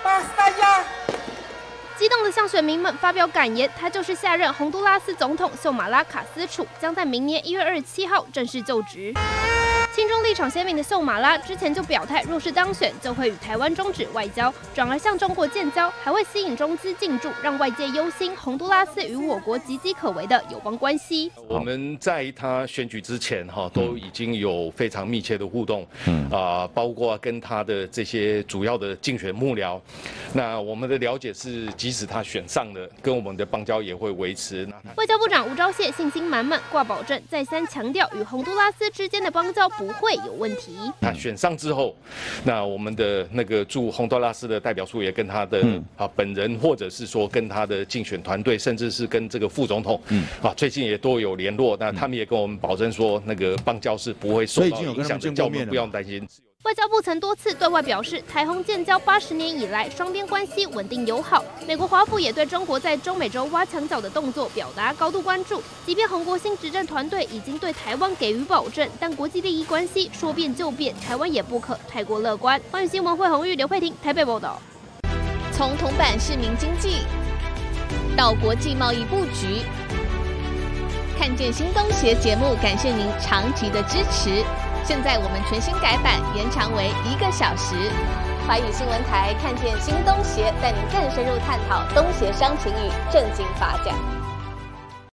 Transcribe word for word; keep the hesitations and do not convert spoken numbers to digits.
激动地向选民们发表感言，他就是下任洪都拉斯总统秀马拉卡斯楚，将在明年一月二十七号正式就职。亲中立场鲜明的秀马拉之前就表态，若是当选，就会与台湾终止外交，转而向中国建交，还会吸引中资进驻，让外界忧心洪都拉斯与我国岌岌可危的友邦关系。 我们在他选举之前哈，都已经有非常密切的互动，嗯啊、呃，包括跟他的这些主要的竞选幕僚。那我们的了解是，即使他选上了，跟我们的邦交也会维持。 外交部长吴钊燮信心满满，挂保证，再三强调与洪都拉斯之间的邦交不会有问题。 他选上之后，那我们的那个驻洪都拉斯的代表处也跟他的、嗯、啊本人，或者是说跟他的竞选团队，甚至是跟这个副总统，嗯啊最近也都有联络。那他们也跟我们保证说，那个邦交是不会受到影响的，叫我们不用担心。 外交部曾多次对外表示，台洪建交八十年以来，双边关系稳定友好。美国华府也对中国在中美洲挖墙脚的动作表达高度关注。即便洪国兴执政团队已经对台湾给予保证，但国际利益关系说变就变，台湾也不可太过乐观。欢迎新闻会红玉刘佩婷台北报道。 从铜板市民经济到国际贸易布局，看见新东协节目，感谢您长期的支持。现在我们全新改版，延长为一个小时。华语新闻台看见新东协，带您更深入探讨东协商情与政经发展。